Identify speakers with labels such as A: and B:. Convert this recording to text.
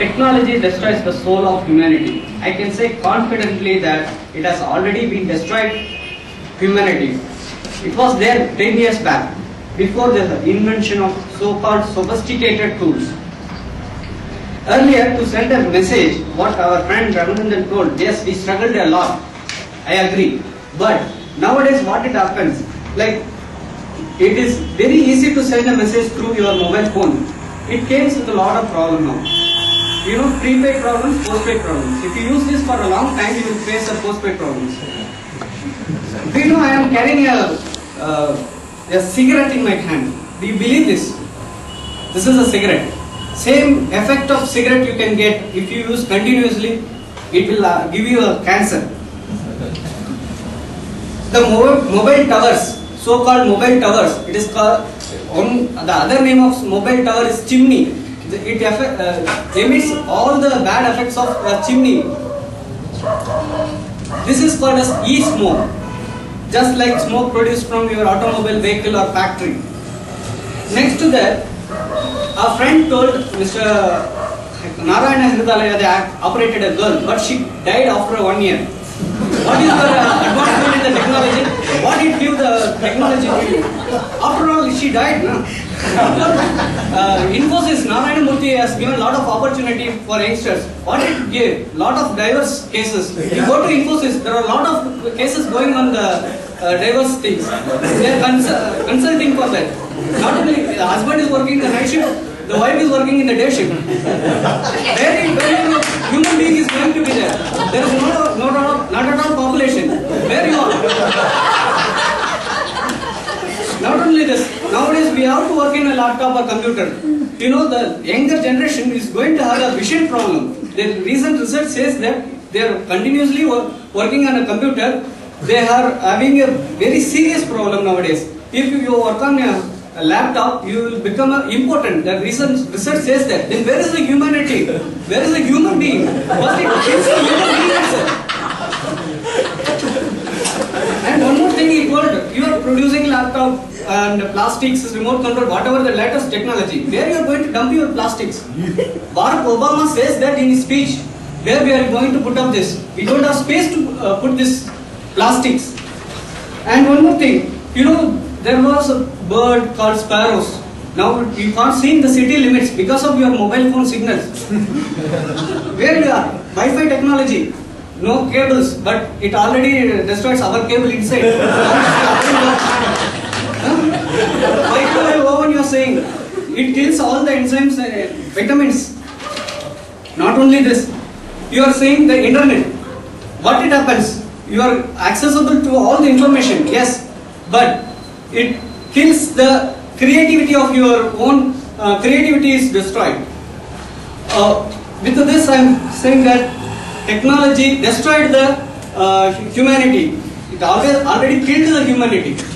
A: technology destroys the soul of humanity. I can say confidently that it has already been destroyed humanity. It was there 10 years back, before the invention of so-called sophisticated tools. Earlier, to send a message, what our friend Raghunandan told, yes, we struggled a lot. I agree. But nowadays what it happens, like it is very easy to send a message through your mobile phone. It comes with a lot of problem now. You know, prepaid problems, postpaid problems. If you use this for a long time, you will face a postpaid problems. Do you know I am carrying a cigarette in my hand? Do you believe this? This is a cigarette. Same effect of cigarette you can get if you use continuously. It will give you a cancer. The mobile towers, so-called mobile towers, it is called, the other name of mobile tower is chimney. It emits all the bad effects of chimney. This is called as e-smoke, just like smoke produced from your automobile vehicle or factory. Next to that, a friend told Mr. Narayana Hridalaya they operated a girl, but she died after 1 year. What is the advancement in the technology? What did give the technology to you? After all, she died, no? Infosys, Narayana Murthy has given a lot of opportunity for youngsters. What it gave? Lot of diverse cases. You go to Infosys, there are a lot of cases going on the diverse things. They are consulting for that. Not only the husband is working the night shift, the wife is working in the day shift. Where human being is going to be there? There is not at all population. Where you are? Not only this, nowadays we have to work in a laptop or computer. You know, the younger generation is going to have a vision problem. The recent research says that they are continuously working on a computer. They are having a very serious problem nowadays. If you work on a laptop, you will become important. The recent research says that. Then where is the humanity? Where is the human being? First it kills the human being itself. And one more thing he told, you are producing laptop and plastics, remote control, whatever the latest technology. Where you are going to dump your plastics? Barack Obama says that in his speech. Where we are going to put up this? We don't have space to put this plastics. And one more thing, you know, there was a bird called sparrows. Now you can't see in the city limits because of your mobile phone signals. Where you are? Wi-Fi technology. No cables, but it already destroys our cable inside. Microwave oven you are saying. It kills all the enzymes, vitamins. Not only this, you are saying the internet. What it happens? You are accessible to all the information, yes, but it kills the creativity of your own, creativity is destroyed. With this I am saying that technology destroyed the humanity. It already killed the humanity.